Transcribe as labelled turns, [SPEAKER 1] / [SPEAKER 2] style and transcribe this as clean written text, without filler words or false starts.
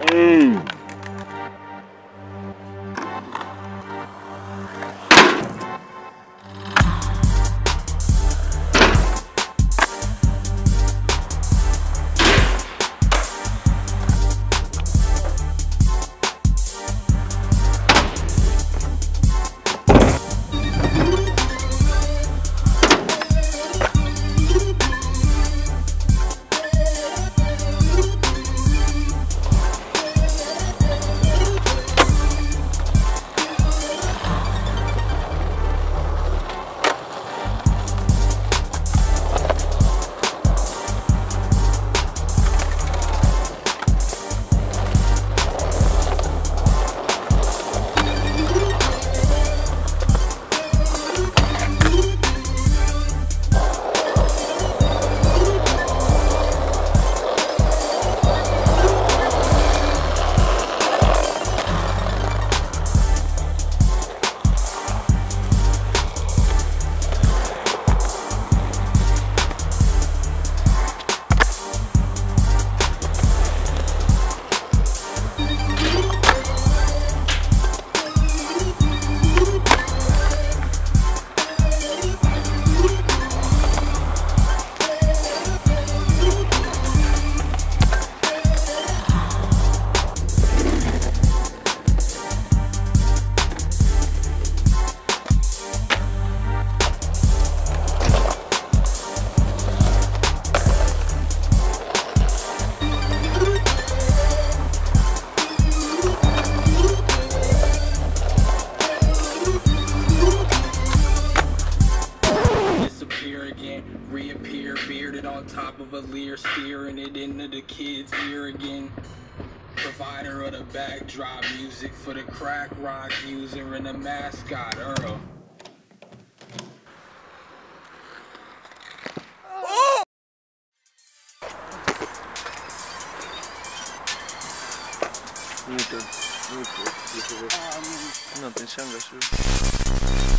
[SPEAKER 1] Reappear, bearded on top of a Lear, steering it into the kid's ear again. Provider of the backdrop music for the crack rock user and the mascot Earl.
[SPEAKER 2] Muito. Não, tem sangue, acho.